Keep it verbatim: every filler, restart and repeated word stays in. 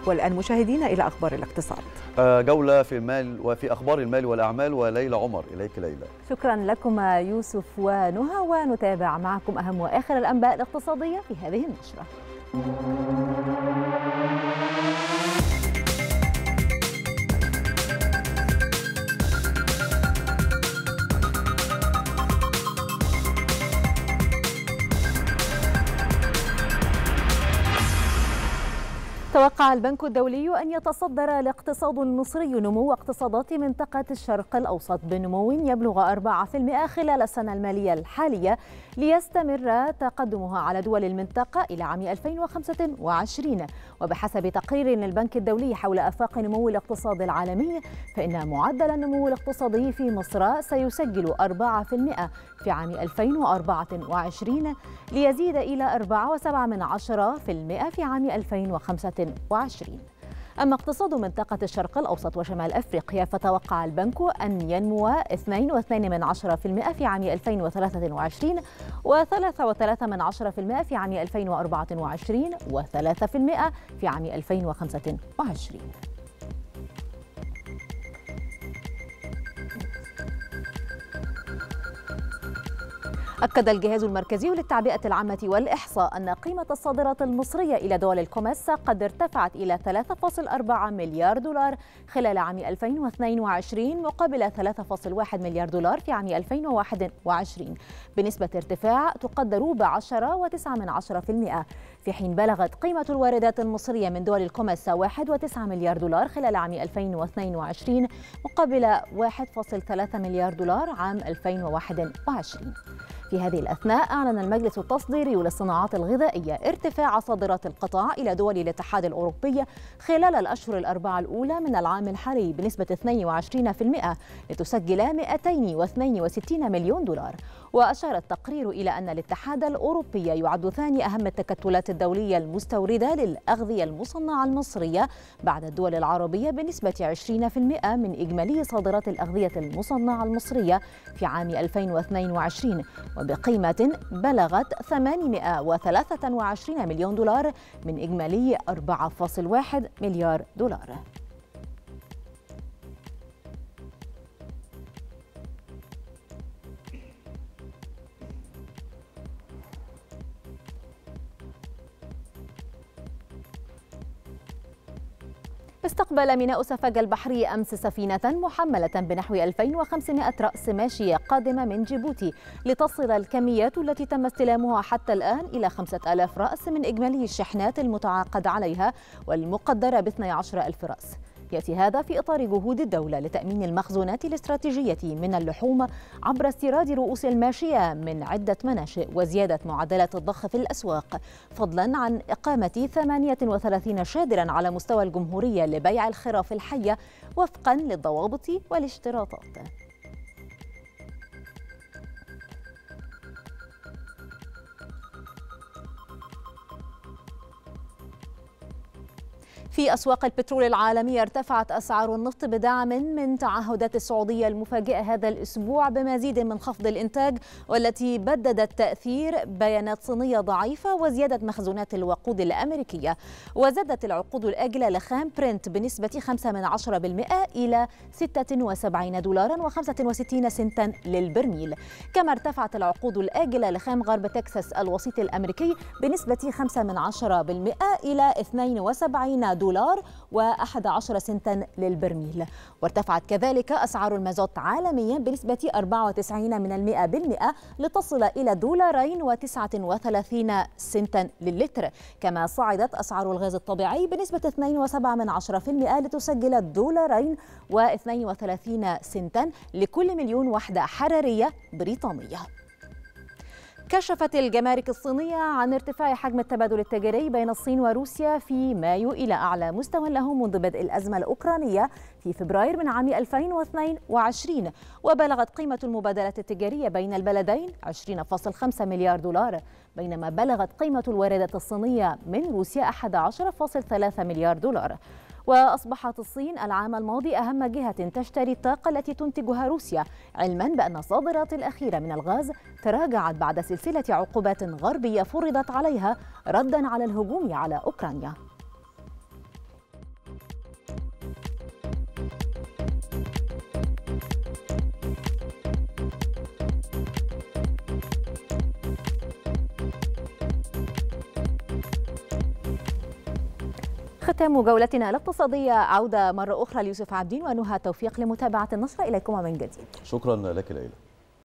والآن مشاهدينا إلى أخبار الاقتصاد. جولة في المال وفي أخبار المال والأعمال، وليلى عمر. إليك ليلى. شكرا لكم يوسف ونهى، ونتابع معكم أهم وآخر الأنباء الاقتصادية في هذه النشرة. توقع البنك الدولي أن يتصدر الاقتصاد المصري نمو اقتصادات منطقة الشرق الأوسط بنمو يبلغ أربعة بالمئة خلال السنة المالية الحالية، ليستمر تقدمها على دول المنطقة إلى عام ألفين وخمسة وعشرين. وبحسب تقرير للبنك الدولي حول آفاق نمو الاقتصاد العالمي، فإن معدل النمو الاقتصادي في مصر سيسجل أربعة بالمئة في عام ألفين وأربعة وعشرين، ليزيد إلى أربعة فاصلة سبعة بالمئة في عام ألفين وخمسة وعشرين. أما اقتصاد منطقة الشرق الأوسط وشمال أفريقيا، فتوقع البنك أن ينمو اثنين فاصلة اثنين بالمئة في عام ألفين وثلاثة وعشرين، وثلاثة فاصلة ثلاثة بالمئة في عام ألفين وأربعة وعشرين، وثلاثة بالمئة في عام ألفين وخمسة وعشرين. أكد الجهاز المركزي للتعبئة العامة والإحصاء أن قيمة الصادرات المصرية إلى دول الكوميس قد ارتفعت إلى ثلاثة فاصلة أربعة مليار دولار خلال عام ألفين واثنين وعشرين، مقابل ثلاثة فاصلة واحد مليار دولار في عام ألفين وواحد وعشرين، بنسبة ارتفاع تقدر ب عشرة فاصلة تسعة بالمئة، في حين بلغت قيمة الواردات المصرية من دول الكوميس واحد فاصلة تسعة مليار دولار خلال عام ألفين واثنين وعشرين، مقابل واحد فاصلة ثلاثة مليار دولار عام ألفين وواحد وعشرين. في هذه الأثناء أعلن المجلس التصديري للصناعات الغذائية ارتفاع صادرات القطاع إلى دول الاتحاد الأوروبي خلال الأشهر الأربعة الأولى من العام الحالي بنسبة اثنين وعشرين بالمئة، لتسجل مئتين واثنين وستين مليون دولار. وأشار التقرير إلى أن الاتحاد الأوروبي يعد ثاني أهم التكتلات الدولية المستوردة للأغذية المصنعة المصرية بعد الدول العربية بنسبة عشرين بالمئة من إجمالي صادرات الأغذية المصنعة المصرية في عام ألفين واثنين وعشرين، وبقيمة بلغت ثمانمئة وثلاثة وعشرين مليون دولار من إجمالي أربعة فاصلة واحد مليار دولار. استقبل ميناء سفاجة البحري أمس سفينة محملة بنحو ألفين وخمسمئة رأس ماشية قادمة من جيبوتي، لتصل الكميات التي تم استلامها حتى الآن إلى خمسة آلاف رأس من إجمالي الشحنات المتعاقد عليها والمقدرة ب اثني عشر ألف رأس. يأتي هذا في إطار جهود الدولة لتأمين المخزونات الاستراتيجية من اللحوم عبر استيراد رؤوس الماشية من عدة مناشئ وزيادة معدلات الضخ في الأسواق، فضلا عن إقامة ثمانية وثلاثين شادرا على مستوى الجمهورية لبيع الخراف الحية وفقا للضوابط والاشتراطات. في أسواق البترول العالمية ارتفعت أسعار النفط بدعم من تعهدات السعودية المفاجئة هذا الأسبوع بمزيد من خفض الإنتاج، والتي بددت تأثير بيانات صينية ضعيفة وزيادة مخزونات الوقود الأمريكية. وزادت العقود الآجلة لخام برنت بنسبة خمسة من عشرة بالمئة إلى ستة وسبعين دولارا وخمسة وستين سنتا للبرميل. كما ارتفعت العقود الآجلة لخام غرب تكساس الوسيط الأمريكي بنسبة خمسة من عشرة بالمئة إلى اثنين وسبعين دولار وأحد عشر سنتا للبرميل. وارتفعت كذلك أسعار المازوت عالميا بنسبة أربعة وتسعين من المئة بالمئة لتصل إلى دولارين وتسعة وثلاثين سنتا للتر. كما صعدت أسعار الغاز الطبيعي بنسبة اثنين وسبعة من عشرة بالمئة لتسجل دولارين واثنين وثلاثين سنتا لكل مليون وحدة حرارية بريطانية. كشفت الجمارك الصينية عن ارتفاع حجم التبادل التجاري بين الصين وروسيا في مايو إلى أعلى مستوى له منذ بدء الأزمة الأوكرانية في فبراير من عام ألفين واثنين وعشرين، وبلغت قيمة المبادلات التجارية بين البلدين عشرين فاصلة خمسة مليار دولار، بينما بلغت قيمة الواردات الصينية من روسيا أحد عشر فاصلة ثلاثة مليار دولار. وأصبحت الصين العام الماضي أهم جهة تشتري الطاقة التي تنتجها روسيا، علما بأن الصادرات الأخيرة من الغاز تراجعت بعد سلسلة عقوبات غربية فرضت عليها ردا على الهجوم على أوكرانيا. ختام جولتنا الاقتصادية، عودة مرة أخرى ليوسف عابدين ونهى توفيق لمتابعة النشرة. إليكم من جديد. شكرا لك ليلى.